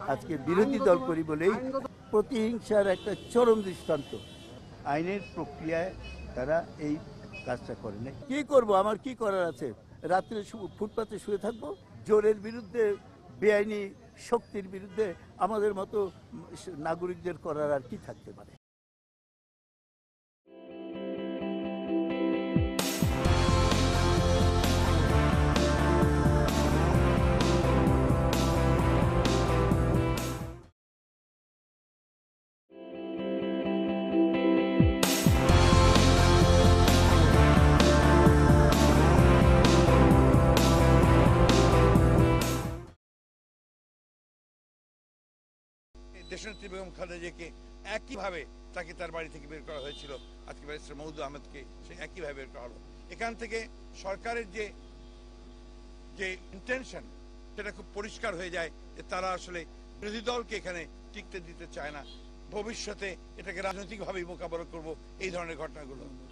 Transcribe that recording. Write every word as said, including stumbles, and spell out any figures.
আজকে বিরোধী দল করি বলেই প্রতিহিংসার একটা চরম দৃষ্টান্ত। আইনের প্রক্রিয়ায় তারা এই কাজটা করে না। কি করব, আমার কি করার আছে? রাত্রে ফুটপাতে শুয়ে থাকবো? জোরের বিরুদ্ধে, বেআইনি শক্তির বিরুদ্ধে আমাদের মতো নাগরিকদের করার আর কি থাকতে পারে? দেশনেত্রী বেগম খালেদা জিয়াকে একইভাবে তাকে তার বাড়ি থেকে বের করা হয়েছিল, আজকে ব্যারিস্টার মওদুদ আহমেদকে সে একইভাবে বের করা হলো। এখান থেকে সরকারের যে যে ইন্টেনশন সেটা খুব পরিষ্কার হয়ে যায় যে তারা আসলে বিরোধী দলকে এখানে টিকতে দিতে চায় না। ভবিষ্যতে এটাকে রাজনৈতিকভাবেই মোকাবেলা করব এই ধরনের ঘটনাগুলো।